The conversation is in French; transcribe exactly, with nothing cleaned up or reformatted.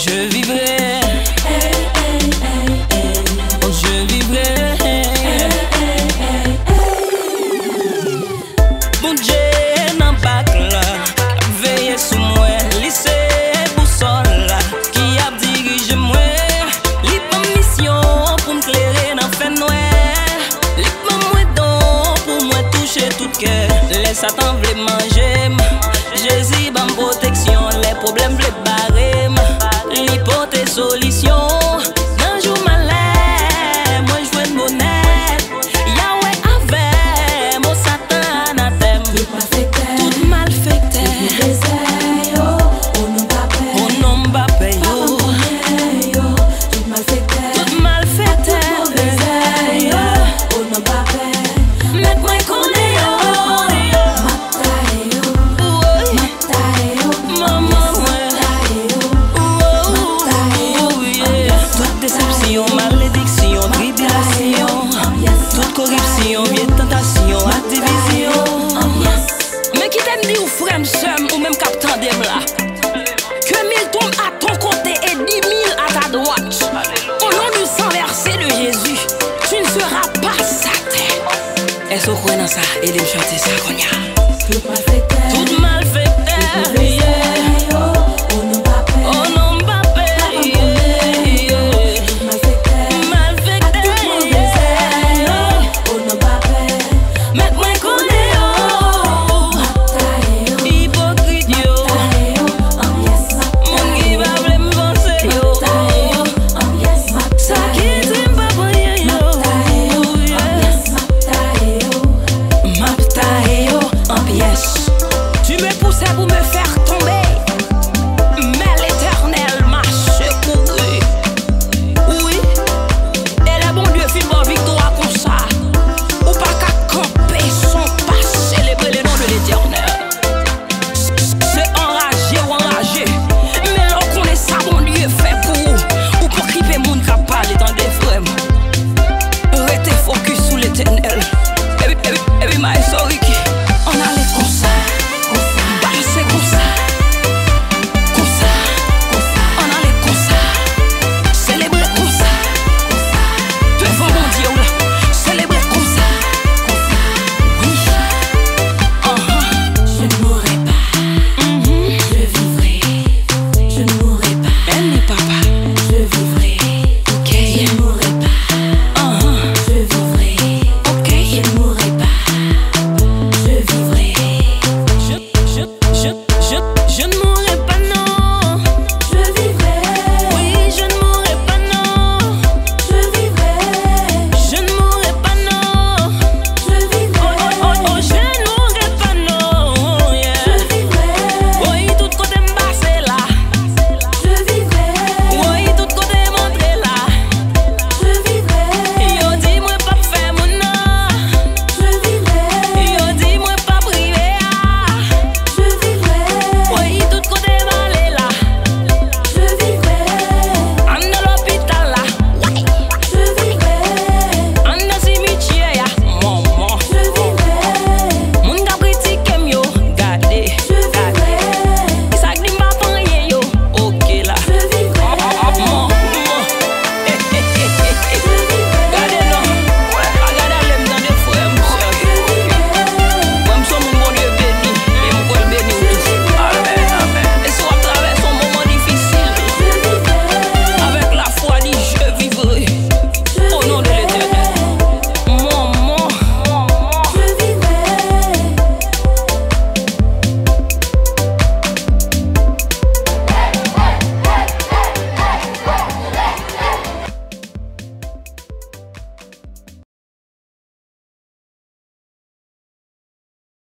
je vivrai. Oh, je vivrai. Bon Dieu n'a pas là, veillez sur moi, lycée boussole qui a dirigé moi. Li pas mission pour me clairer dans fait noir. Li pas moi don pour moi toucher tout cœur. Les Satan veulent manger, Jésus ban protection, les problèmes veulent barrer. Li porte solution. Dans jour malais, moi je veux une bonnet. Yahweh avec mon Satan anathème. Tout mal fait tout mal fait on n'en pas paye. Tout mal fait tout mal fait on n'en pas paye. Mec moi connais yo matae yo matae yo maman toute déception, malédiction, tribulation, toute corruption, vieille tentation, à division. Mais qui t'aime dit ou frère m'sem ou même captain des là que mille tombent à ton côté et dix mille à ta droite. Au nom du sang versé de Jésus, tu ne seras pas Satan. Est-ce qu'on croit dans ça et les chanter ça qu'on y a?